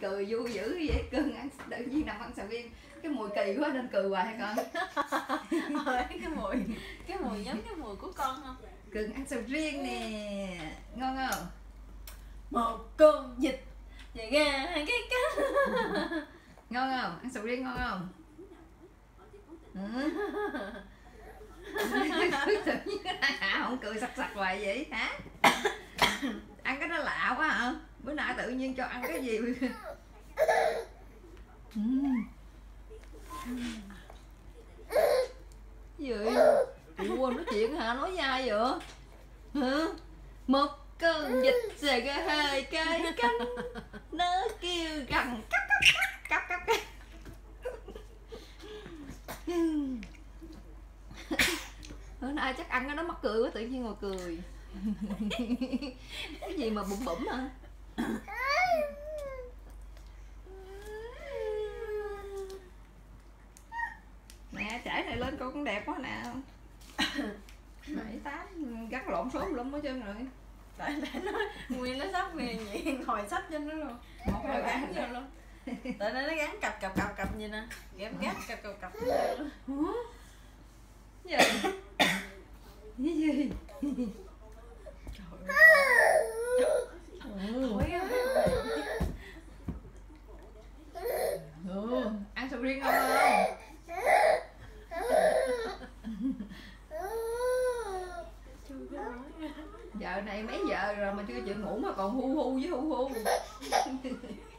cười vui dữ vậy. Cưng ăn tự nhiên nằm ăn sầu riêng cái mùi kỳ quá nên cười hoài hả con? cái mùi giống cái mùi của con không? Cưng ăn sầu riêng nè, ngon không? Một con vịt và gà hai cái cánh. Ngon không? Ăn sầu riêng ngon không? Tự nhiên không cười sặc sặc hoài vậy hả? Ăn cái đó lạ quá hả? Bữa nay tự nhiên cho ăn cái gì? Gì vậy? Ủa nói chuyện hả? Nói dai vậy? Hả? Một con vịt xề ra hai cái cánh, nó kêu gằn cắp cắp cắp cắp. Bữa nay chắc ăn cái đó mắc cười quá, tự nhiên ngồi cười. Cái gì mà bụng bụng hả? Nè trễ này lên con cũng đẹp quá nè. 7, 8 gắn lộn số lum hết trơn rồi. Tại nó nguyên nó sắp nguyên vậy, ngồi sắp trên nó luôn. Một Rồi gắn vô luôn. Tại nó gắn cặp vậy nè. Ghép cặp luôn. Gì? Cái gì? Trời ơi. Ăn sầu riêng ngon không? Giờ này mấy giờ rồi mà chưa chịu ngủ mà còn hu hu với hu hu.